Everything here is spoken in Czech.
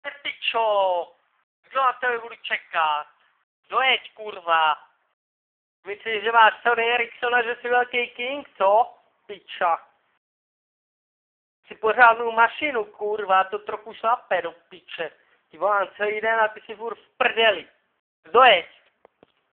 Pičo, kdo na tebe budu čekat? Dojeď, kurva. Myslíš, že máš Sony Ericssona, že jsi velký king, co? Piča. Jsi pořádnou mašinu, kurva, to trochu šlape do piče. Ti volám celý den a ty si furt v prdeli. Dojeď.